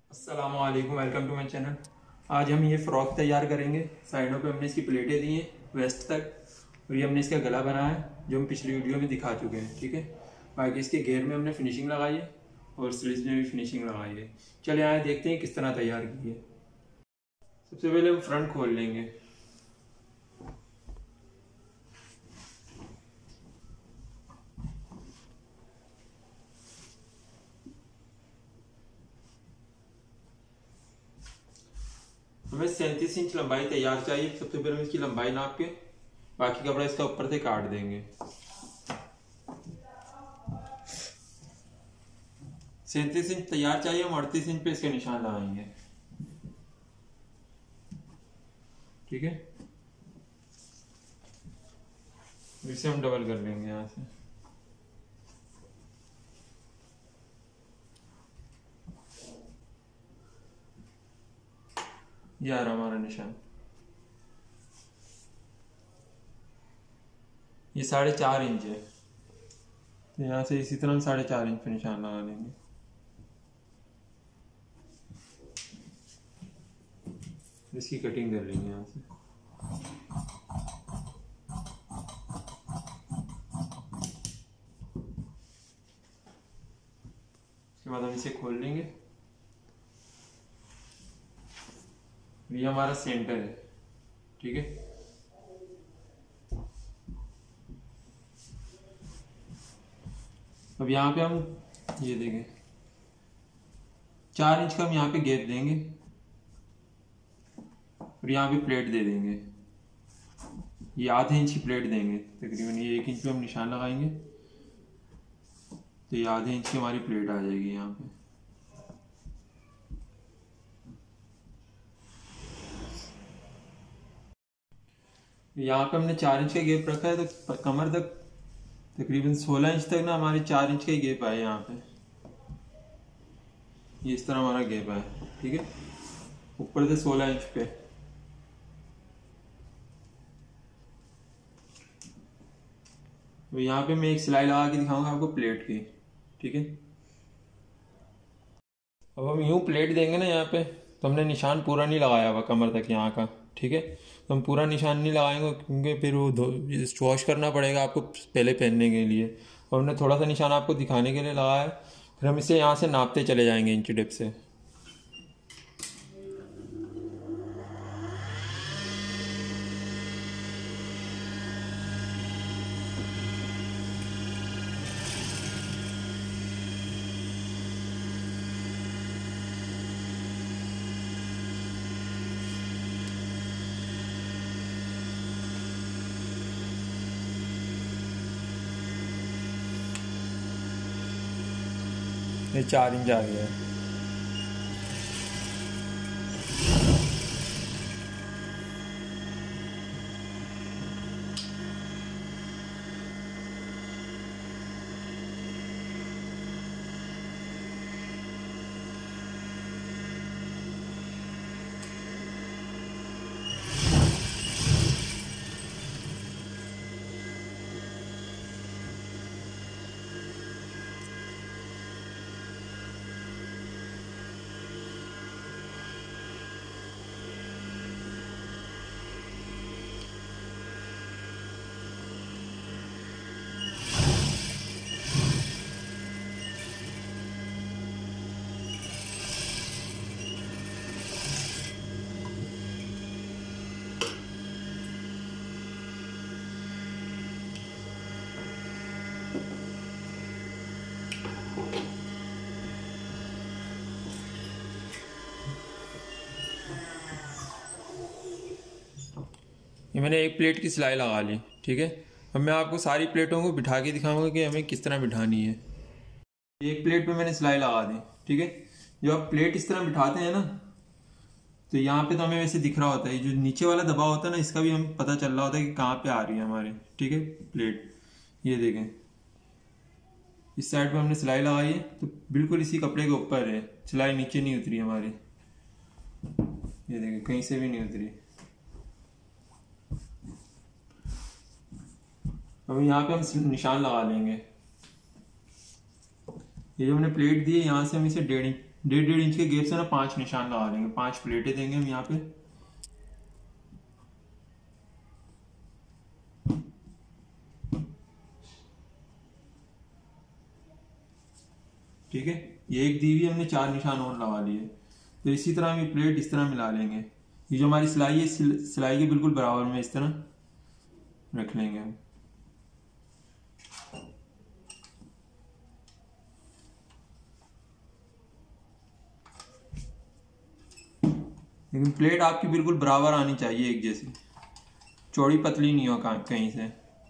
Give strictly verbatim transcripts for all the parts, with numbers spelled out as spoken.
अस्सलामु अलैकुम, welcome to my channel. आज हम ये फ़्रॉक तैयार करेंगे। साइडों पे हमने इसकी प्लेटें दी हैं वेस्ट तक, और ये हमने इसका गला बनाया है जो हम पिछली वीडियो में दिखा चुके हैं। ठीक है, बाकी इसके घेर में हमने फिनिशिंग लगाई है और स्लीव्स में भी फिनिशिंग लगाई है। चलिए आए देखते हैं किस तरह तैयार की है। सबसे पहले हम फ्रंट खोल लेंगे। हमें सैंतीस इंच लंबाई तैयार चाहिए। सबसे पहले हम इसकी लंबाई नाप के बाकी कपड़ा इसका ऊपर से काट देंगे। सैंतीस इंच तैयार चाहिए, हम अड़तीस इंच पे इसके निशान लगाएंगे। ठीक है, इसे हम डबल कर लेंगे यहाँ से। ये आ रहा हमारा निशान। ये साढ़े चार इंच है, तो यहाँ से इसी तरह हम साढ़े चार इंच पे निशान लगा लेंगे। इसकी कटिंग कर लेंगे यहाँ से। उसके बाद हम इसे खोल लेंगे। ये हमारा सेंटर है। ठीक है, अब यहाँ पे हम ये देंगे चार इंच का हम यहाँ पे गैप देंगे और यहाँ पे प्लेट दे देंगे। ये आधे इंच की प्लेट देंगे तकरीबन। ये एक इंच पे हम निशान लगाएंगे तो ये आधे इंच की हमारी प्लेट आ जाएगी यहाँ पे। यहाँ पे हमने चार इंच का गैप रखा है, तो कमर तक तकरीबन सोलह इंच तक ना हमारे चार इंच का ही गैप आए यहाँ पे। ये इस तरह हमारा गैप आए। ठीक है, ऊपर से सोलह इंच पे। तो यहाँ पे मैं एक सिलाई लगा के दिखाऊंगा आपको प्लेट की। ठीक है, अब हम यूं प्लेट देंगे ना यहाँ पे, तो हमने निशान पूरा नहीं लगाया हुआ कमर तक यहाँ का। ठीक है, तो हम पूरा निशान नहीं लगाएंगे क्योंकि फिर वो वॉश करना पड़ेगा आपको पहले पहनने के लिए। और हमने थोड़ा सा निशान आपको दिखाने के लिए लगाया है। फिर हम इसे यहाँ से नापते चले जाएंगे इंची टेप से। ये चार इंच आ गया है। ये मैंने एक प्लेट की सिलाई लगा ली। ठीक है, अब मैं आपको सारी प्लेटों को बिठा के दिखाऊंगा कि हमें किस तरह बिठानी है। एक प्लेट पे मैंने सिलाई लगा दी। ठीक है, जो आप प्लेट इस तरह बिठाते हैं ना, तो यहाँ पे तो हमें वैसे दिख रहा होता है। जो नीचे वाला दबाव होता है ना, इसका भी हमें पता चल रहा होता है कि कहाँ पे आ रही है हमारे। ठीक है, प्लेट ये देखें, इस साइड पे हमने सिलाई लगाई है तो बिल्कुल इसी कपड़े के ऊपर है। सिलाई नीचे नहीं उतरी हमारी, ये देखें कहीं से भी नहीं उतरी। अब यहाँ पे हम निशान लगा लेंगे। ये जो हमने प्लेट दी है यहाँ से हम इसे डेढ़ इंच डेढ़ डेढ़ इंच के गैप से ना पांच निशान लगा लेंगे, पांच प्लेटें देंगे हम यहाँ पे। ठीक है, ये एक दी हुई हमने चार निशान और लगा लिए। तो इसी तरह हम ये प्लेट इस तरह मिला लेंगे। ये जो हमारी सिलाई है सिलाई के बिल्कुल बराबर में इस तरह रख लेंगे हम। लेकिन प्लेट आपकी बिल्कुल बराबर आनी चाहिए, एक जैसी, चौड़ी पतली नहीं हो कहीं से।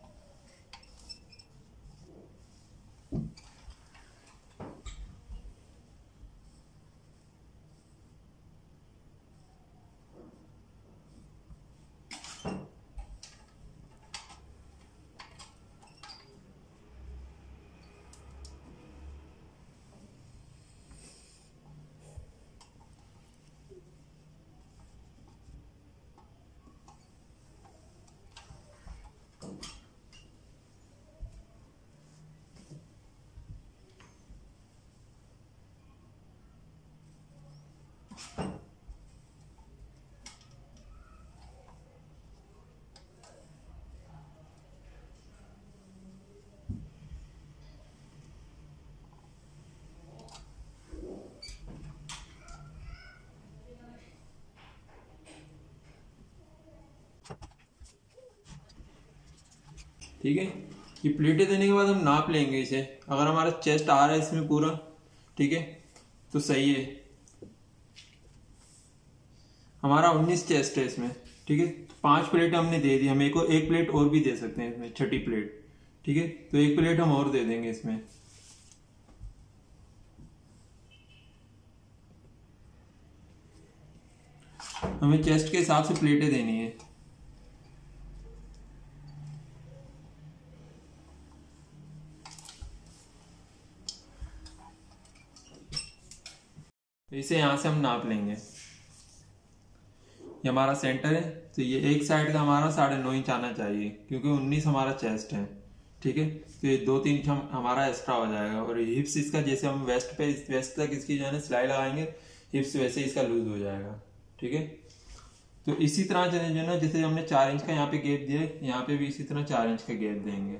ठीक है, ये प्लेटें देने के बाद हम नाप लेंगे इसे। अगर हमारा चेस्ट आ रहा है इसमें पूरा, ठीक है, तो सही है। हमारा उन्नीस चेस्ट है इसमें, ठीक है। पांच प्लेट हमने दे दी, हम एक और एक प्लेट और भी दे सकते हैं इसमें, छठी प्लेट, ठीक है। तो एक प्लेट हम और दे देंगे इसमें। हमें चेस्ट के हिसाब से प्लेटें देनी है। इसे यहां से हम नाप लेंगे। ये हमारा सेंटर है, तो ये एक साइड का हमारा साढ़े नौ इंच आना चाहिए, क्योंकि उन्नीस हमारा चेस्ट है, ठीक है। तो ये दो तीन इंच हम हमारा एक्स्ट्रा हो जाएगा। और हिप्स इसका जैसे हम वेस्ट पे वेस्ट तक इसकी जो है ना सिलाई लगाएंगे, हिप्स वैसे इसका लूज हो जाएगा, ठीक है। तो इसी तरह जो है ना, जैसे हमने चार इंच का यहाँ पे गैप दिया, यहाँ पे भी इसी तरह चार इंच का गैप देंगे।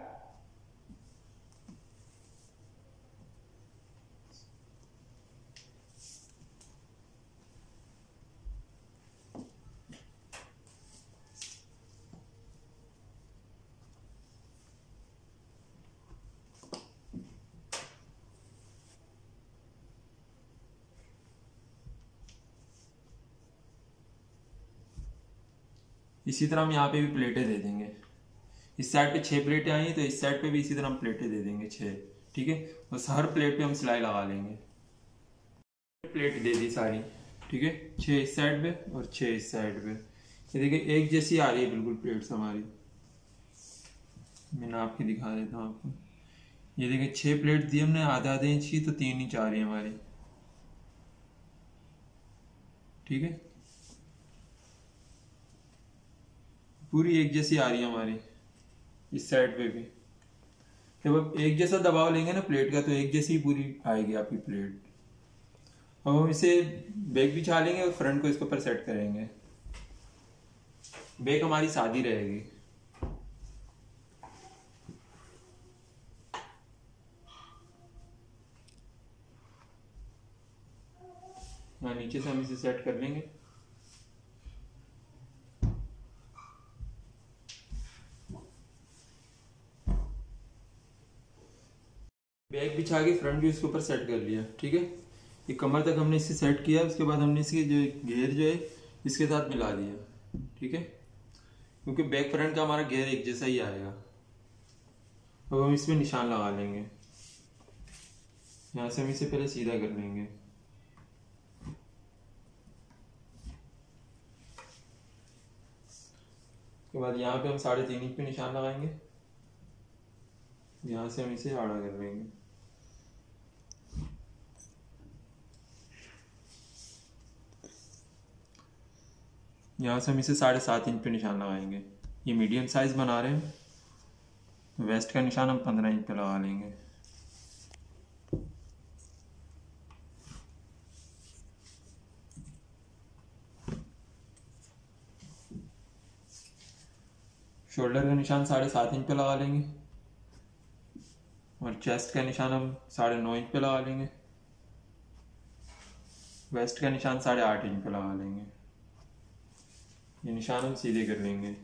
इसी तरह हम यहाँ पे भी प्लेटें दे देंगे। इस साइड पे छह प्लेटें आई हैं, तो इस साइड पे भी इसी तरह हम प्लेटें दे देंगे छह, ठीक है। बस हर प्लेट पे हम सिलाई लगा लेंगे। प्लेट दे दी सारी, ठीक है, छह इस साइड पे और छह इस साइड पे। ये देखिए एक जैसी आ रही है बिल्कुल प्लेट्स हमारी। मैं नाप के दिखा देता हूँ आपको। ये देखिए छह प्लेट दी हमने आधा आधे इंच की, तो तीन इंच आ रही है हमारी, ठीक है। पूरी एक जैसी आ रही है हमारी इस साइड पे भी। जब आप एक जैसा दबाव लेंगे ना प्लेट का, तो एक जैसी पूरी आएगी आपकी प्लेट। अब हम इसे बैक बिछा लेंगे और फ्रंट को इसके ऊपर सेट करेंगे। बैक हमारी सादी रहेगी। यहाँ नीचे से हम इसे सेट कर लेंगे। बैक बिछा के फ्रंट भी इसके ऊपर सेट कर लिया, ठीक है। ये कमर तक हमने इसे सेट किया, उसके बाद हमने इसकी जो घेर जो है इसके साथ मिला दिया, ठीक है, क्योंकि बैक फ्रंट का हमारा घेर एक जैसा ही आएगा। अब हम इसमें निशान लगा लेंगे। यहाँ से हम इसे पहले सीधा कर लेंगे। उसके बाद यहाँ पे हम साढ़े तीन इंच पे निशान लगाएंगे। यहाँ से हम इसे आड़ा कर लेंगे। यहाँ से हम इसे साढ़े सात इंच पे निशान लगाएंगे। ये मीडियम साइज बना रहे हैं, वेस्ट का निशान हम पंद्रह इंच पे लगा लेंगे। शोल्डर का निशान साढ़े सात इंच पे लगा लेंगे और चेस्ट का निशान हम साढ़े नौ इंच पे लगा लेंगे। वेस्ट का निशान साढ़े आठ इंच पे लगा लेंगे। ये निशान हम सीधे कर लेंगे।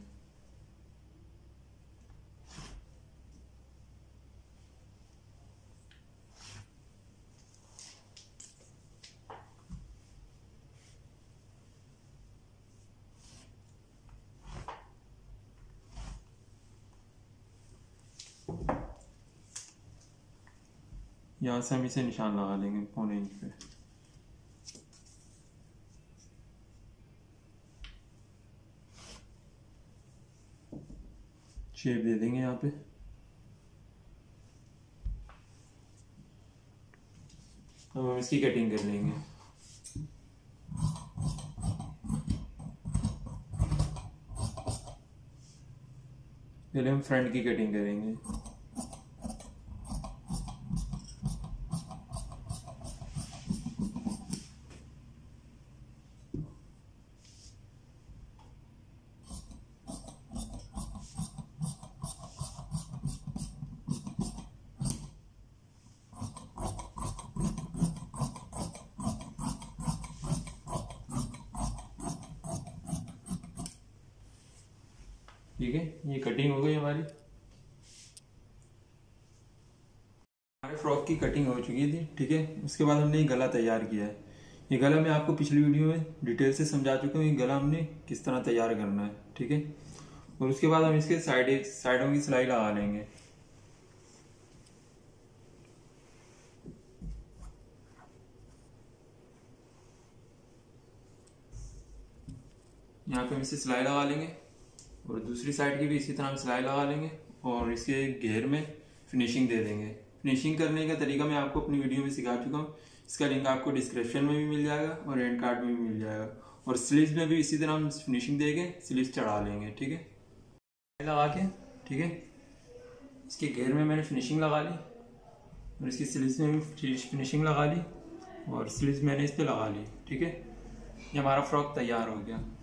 यहाँ से हम इसे निशान लगा लेंगे पौने इंच पे। शेप दे देंगे यहाँ पे। अब हम इसकी कटिंग कर लेंगे। पहले हम फ्रंट की कटिंग करेंगे। ठीक है, ये कटिंग हो गई हमारी। हमारे फ्रॉक की कटिंग हो चुकी थी। ठीक है, उसके बाद हमने ये गला तैयार किया है। ये गला मैं आपको पिछली वीडियो में डिटेल से समझा चुका हूँ, ये गला हमने किस तरह तैयार करना है। ठीक है, और उसके बाद हम इसके साइड साइडों की सिलाई लगा लेंगे। यहाँ पे हम इसे सिलाई लगा लेंगे और दूसरी साइड की भी इसी तरह हम सिलाई लगा लेंगे और इसके घेर में फिनिशिंग दे देंगे। फिनिशिंग करने का तरीका मैं आपको अपनी वीडियो में सिखा चुका हूँ। इसका लिंक आपको डिस्क्रिप्शन में भी मिल जाएगा और एंड कार्ड में भी मिल जाएगा। और स्लीव्स में भी इसी तरह हम फिनिशिंग देके स्लीव्स चढ़ा लेंगे। ठीक है, लगा के ठीक है, इसके घेर में मैंने फिनिशिंग लगा ली और इसकी स्लीव्स में भी फिनिशिंग लगा ली और स्लीव्स मैंने इस पर लगा ली। ठीक है, ये हमारा फ्रॉक तैयार हो गया।